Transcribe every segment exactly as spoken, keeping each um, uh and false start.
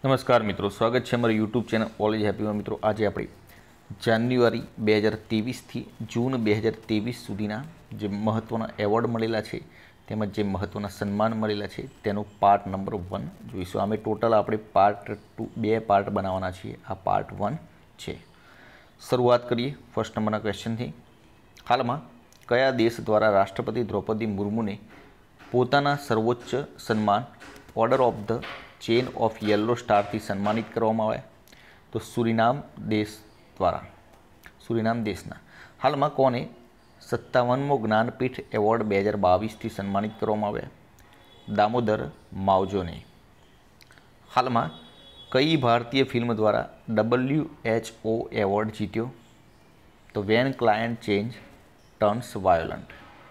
નમસ્કાર મિત્રો, સ્વાગત છે અમારી યુટ્યુબ ચેનલ ઓલેજ હેપીમાં. મિત્રો, આજે આપણે જાન્યુઆરી બે હજાર ત્રેવીસથી જૂન બે હજાર ત્રેવીસ સુધીના જે મહત્ત્વના એવોર્ડ મળેલા છે તેમજ જે મહત્ત્વના સન્માન મળેલા છે તેનું પાર્ટ નંબર વન જોઈશું. આમે ટોટલ આપણે પાર્ટ ટુ બે પાર્ટ બનાવવાના છીએ. આ પાર્ટ વન છે. શરૂઆત કરીએ ફર્સ્ટ નંબરના ક્વેશ્ચનથી. હાલમાં કયા દેશ દ્વારા રાષ્ટ્રપતિ દ્રૌપદી મુર્મુને પોતાના સર્વોચ્ચ સન્માન order of the chain of yellow સ્ટારથી સન્માનિત કરવામાં આવ્યા? તો સુરિનામ દેશ દ્વારા, સુરિનામ દેશના. હાલમાં કોને સત્તાવનમો જ્ઞાનપીઠ એવોર્ડ બે હજાર બાવીસથી સન્માનિત કરવામાં આવ્યા? દામોદર માવજોને. હાલમાં કઈ ભારતીય ફિલ્મ દ્વારા ડબલ્યુ એચ ઓ એવોર્ડ જીત્યો? તો when client change turns violent.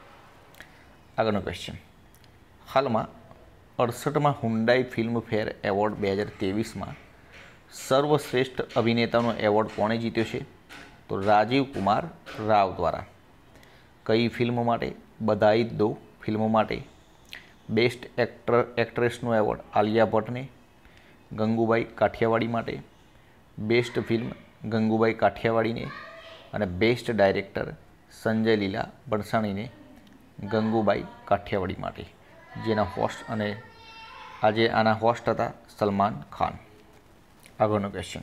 આગળનો ક્વેશ્ચન. હાલમાં અડસઠમાં હુન્ડાઈ ફિલ્મફેર એવોર્ડ બે હજાર ત્રેવીસમાં સર્વશ્રેષ્ઠ અભિનેતાનો એવોર્ડ કોણે જીત્યો છે? તો રાજીવ કુમાર રાવ દ્વારા. કઈ ફિલ્મ માટે? બધાઈ દો ફિલ્મ માટે. બેસ્ટ એક્ટર એક્ટ્રેસનો એવોર્ડ આલિયા ભટ્ટને. ગંગુબાઈ કાઠિયાવાડી માટે. બેસ્ટ ફિલ્મ ગંગુબાઈ કાઠિયાવાડીને. અને બેસ્ટ ડાયરેક્ટર સંજય લીલા બણસાણીને ગંગુબાઈ કાઠિયાવાડી માટે, જેના હોસ્ટ અને આજે આના હોસ્ટ હતા સલમાન ખાન. આગળનો ક્વેશ્ચન.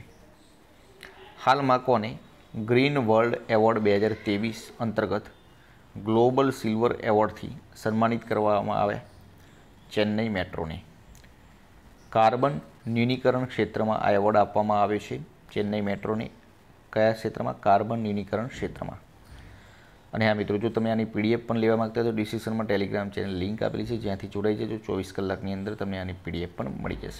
હાલમાં કોને ગ્રીન વર્લ્ડ એવોર્ડ બે હજાર ત્રેવીસ અંતર્ગત ગ્લોબલ સિલ્વર એવોર્ડથી સન્માનિત કરવામાં આવ્યા? ચેન્નઈ મેટ્રોને. કાર્બન ન્યૂનીકરણ ક્ષેત્રમાં આ એવોર્ડ આપવામાં આવ્યો છે ચેન્નઈ મેટ્રોને. કયા ક્ષેત્રમાં? કાર્બન ન્યૂનીકરણ ક્ષેત્રમાં. અને હા મિત્રો, જો તમે આની પીડીએફ પણ લેવા માગતા હોય તો ડિસ્ક્રિપ્શનમાં ટેલિગ્રામ ચેનલ લિંક આપેલી છે, જ્યાંથી જોડાઈ જજો. ચોવીસ કલાકની અંદર તમને આની પીડીએફ પણ મળી જશે.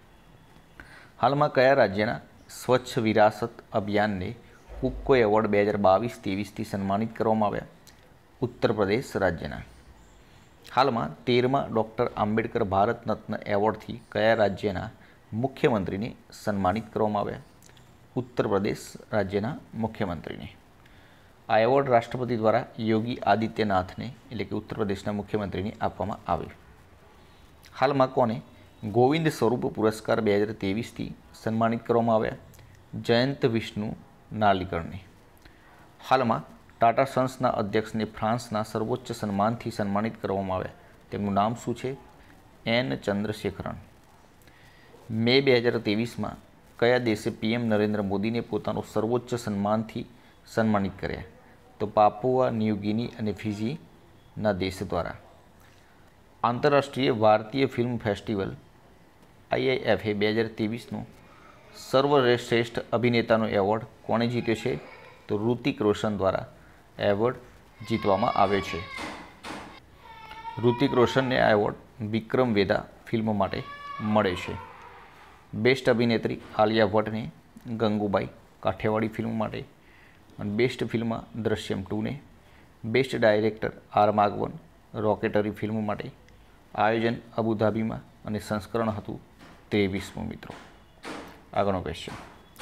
હાલમાં કયા રાજ્યના સ્વચ્છ વિરાસત અભિયાનને કુક્કો એવોર્ડ બે હજાર બાવીસ ત્રેવીસથી સન્માનિત કરવામાં આવ્યા? ઉત્તર પ્રદેશ રાજ્યના. હાલમાં તેરમાં ડૉક્ટર આંબેડકર ભારત રત્ન એવોર્ડથી કયા રાજ્યના મુખ્યમંત્રીને સન્માનિત કરવામાં આવ્યા? ઉત્તર પ્રદેશ રાજ્યના મુખ્યમંત્રીને. આ એવોર્ડ રાષ્ટ્રપતિ દ્વારા યોગી આદિત્યનાથને એટલે કે ઉત્તર પ્રદેશના મુખ્યમંત્રીને આપવામાં આવ્યો. હાલમાં કોને ગોવિંદ સ્વરૂપ પુરસ્કાર બે હજાર ત્રેવીસથી સન્માનિત કરવામાં આવ્યા? જયંત વિષ્ણુ નાર્લિકરને. હાલમાં ટાટા સન્સના અધ્યક્ષને ફ્રાન્સના સર્વોચ્ચ સન્માનથી સન્માનિત કરવામાં આવ્યા. તેમનું નામ શું છે? એન ચંદ્રશેખરન. મે બે હજાર ત્રેવીસમાં કયા દેશે પીએમ નરેન્દ્ર મોદીને પોતાનો સર્વોચ્ચ સન્માનથી સન્માનિત કર્યા? તો પાપુઆ ન્યૂ ગિની અને ફિજીના દેશ દ્વારા. આંતરરાષ્ટ્રીય ભારતીય ફિલ્મ ફેસ્ટિવલ આઈઆઈએફએ બે હજાર ત્રેવીસનો સર્વશ્રેષ્ઠ અભિનેતાનો એવોર્ડ કોણે જીત્યો છે? તો ઋતિક રોશન દ્વારા એવોર્ડ જીતવામાં આવ્યો છે. ઋતિક રોશનને આ એવોર્ડ વિક્રમ વેદા ફિલ્મ માટે મળે છે. બેસ્ટ અભિનેત્રી આલિયા ભટ્ટને ગંગુબાઈ કાઠિયાવાડી ફિલ્મ માટે. અને બેસ્ટ ફિલ્મ દ્રશ્યમ ટુને. Best director R Madhavan Rocketry film માટે. આયોજન અબુધાબીમાં અને સંસ્કરણ હતું ત્રેવીસમું. મિત્રો, આગળનો ક્વેશ્ચન.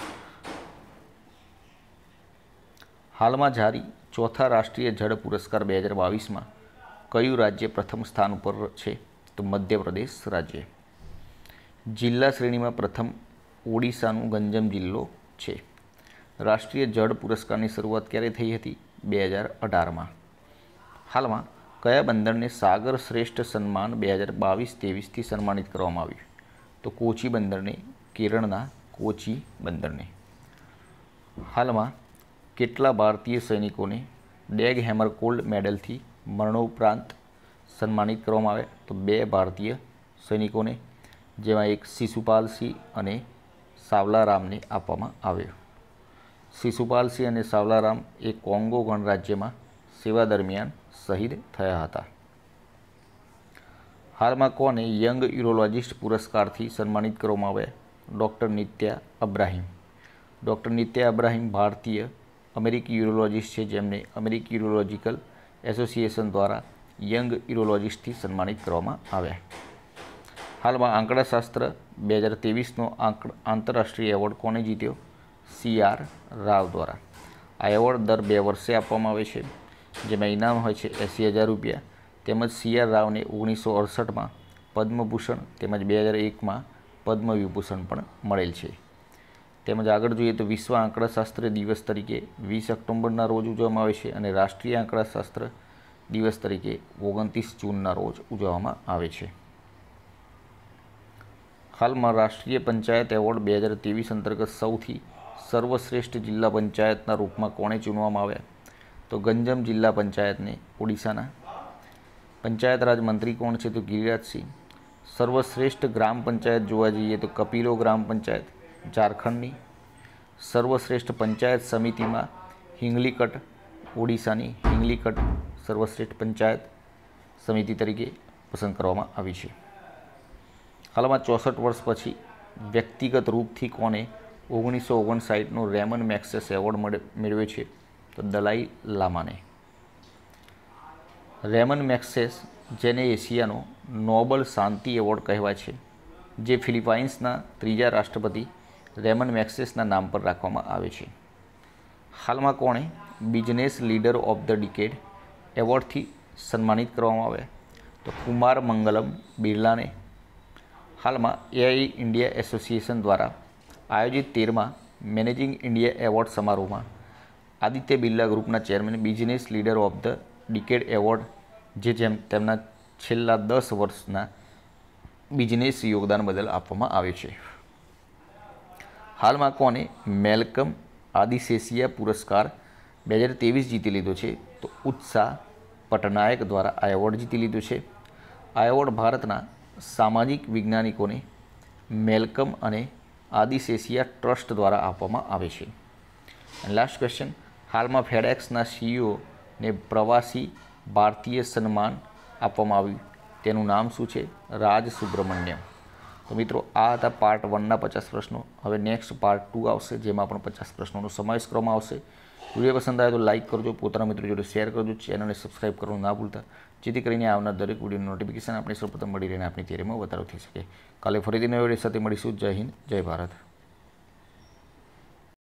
હાલમાં જારી ચોથા રાષ્ટ્રીય જળ પુરસ્કાર બે હજાર બાવીસમાં કયું રાજ્ય પ્રથમ સ્થાન ઉપર છે? તો મધ્યપ્રદેશ રાજ્ય. જિલ્લા શ્રેણીમાં પ્રથમ ઓડિશાનું ગંજમ જિલ્લો છે. રાષ્ટ્રીય જળ પુરસ્કારની શરૂઆત ક્યારે થઈ હતી? બે હજાર અઢારમાં. હાલમાં કયા બંદરને સાગર શ્રેષ્ઠ સન્માન બે હજાર બાવીસ ત્રેવીસથી સન્માનિત કરવામાં આવ્યું? તો કોચી બંદરને, કેરળના કોચી બંદરને. હાલમાં કેટલા ભારતીય સૈનિકોને ડેગ હેમર કોલ્ડ મેડલથી મરણોપરાંત સન્માનિત કરવામાં આવ્યા? તો બે ભારતીય સૈનિકોને, જેમાં એક શિશુપાલસિંહ અને સાવલારામને આપવામાં આવ્યો. શિશુપાલસિંહ અને સાવલારામ એ કોંગો ગણરાજ્યમાં સેવા દરમિયાન શહીદ થયા હતા. હાલમાં કોને યંગ યુરોલોજિસ્ટ પુરસ્કારથી સન્માનિત કરવામાં આવ્યા? Doctor Nitya Abraham. Doctor Nitya Abraham ભારતીય અમેરિકી યુરોલોજિસ્ટ છે, જેમને અમેરિકી યુરોલોજિકલ એસોસિએશન દ્વારા યંગ યુરોલોજિસ્ટથી સન્માનિત કરવામાં આવ્યા. હાલમાં આંકડાશાસ્ત્ર બે હજાર ત્રેવીસનો આંક આંતરરાષ્ટ્રીય એવોર્ડ કોને જીત્યો? સી આર રાવ દ્વારા. આ એવોર્ડ દર બે વર્ષે આપવામાં આવે છે, જેમાં ઇનામ હોય છે એંસી હજાર રૂપિયા. તેમજ સી આર રાવને ઓગણીસો અડસઠમાં પદ્મભૂષણ તેમજ બે હજાર એકમાં પદ્મ વિભૂષણ પણ મળેલ છે. તેમજ આગળ જોઈએ તો વિશ્વ આંકડાશાસ્ત્ર દિવસ તરીકે વીસ ઓક્ટોબરના રોજ ઉજવવામાં આવે છે અને રાષ્ટ્રીય આંકડાશાસ્ત્ર દિવસ તરીકે ઓગણત્રીસ જૂનના રોજ ઉજવવામાં આવે છે. હાલમાં રાષ્ટ્રીય પંચાયત એવોર્ડ બે હજાર ત્રેવીસ અંતર્ગત સૌથી સર્વશ્રેષ્ઠ જિલ્લા પંચાયતના રૂપમાં કોણે ચૂનવામાં આવ્યા? તો ગંજમ જિલ્લા પંચાયતને ઓડિશાના. પંચાયત રાજ મંત્રી કોણ છે? તો ગિરિરાજસિંહ. સર્વશ્રેષ્ઠ ગ્રામ પંચાયત જોવા જઈએ તો કપિલો ગ્રામ પંચાયત ઝારખંડની. સર્વશ્રેષ્ઠ પંચાયત સમિતિમાં હિંગલીકટ ઓડિશાની હિંગલીકટ સર્વશ્રેષ્ઠ પંચાયત સમિતિ તરીકે પસંદ કરવામાં આવી છે. હાલમાં ચોસઠ વર્ષ પછી વ્યક્તિગત રૂપથી કોને ઓગણીસો ઓગણસાઠનો રેમન મેક્સેસ એવોર્ડ મેળવ્યો છે? તો દલાઈ લામાને. રેમન મેક્સેસ, જેને એશિયાનો નોબલ શાંતિ એવોર્ડ કહેવાય છે, જે ફિલિપાઇન્સના ત્રીજા રાષ્ટ્રપતિ રેમન મેક્સેસના નામ પર રાખવામાં આવે છે. હાલમાં કોણે business leader of the decade એવોર્ડથી સન્માનિત કરવામાં આવ્યા? તો કુમાર મંગલમ બિરલાને. હાલમાં એઆઈ ઇન્ડિયા એસોસિએશન દ્વારા આયોજિત તેરમા મેનેજિંગ ઇન્ડિયા એવોર્ડ સમારોહમાં આદિત્ય બિરલા ગ્રુપના chairman business leader of the decade award, જે જેમ તેમના છેલ્લા દસ વર્ષના બિઝનેસ યોગદાન બદલ આપવામાં આવે છે. હાલમાં કોને મેલ્કમ આદિશેષિયા પુરસ્કાર બે હજાર ત્રેવીસ જીતી લીધો છે? તો ઉત્સાહ પટનાયક દ્વારા આ એવોર્ડ જીતી લીધો છે. આ એવોર્ડ ભારતના સામાજિક વૈજ્ઞાનિકોને મેલ્કમ અને આદિશેષિયા ટ્રસ્ટ દ્વારા આપવામાં આવે છે. અને લાસ્ટ ક્વેશ્ચન, હાલમાં ફેડેક્સના સીઈઓને પ્રવાસી ભારતીય સન્માન આપવામાં આવ્યું, તેનું નામ શું છે? રાજ સુબ્રમણ્યમ. તો મિત્રો, આ હતા પાર્ટ વનના પચાસ પ્રશ્નો. હવે નેક્સ્ટ પાર્ટ ટુ આવશે, જેમાં પણ પચાસ પ્રશ્નોનો સમાવેશ કરવામાં આવશે. વિડીયો પસંદ આવે તો લાઇક કરજો, પોતાના મિત્રો જોડે શેર કરજો, ચેનલને સબસ્ક્રાઇબ કરવાનું ના ભૂલતા, જેથી કરીને આવનાર દરેક વિડીયોની નોટિફિકેશન આપણે સૌપ્રથમ મળી રહીને આપણી થિયરીમાં વધારો થઈ શકે. કાલે ફરીથી નવા વિડીયો સાથે મળીશું. જય હિન્દ, જય ભારત.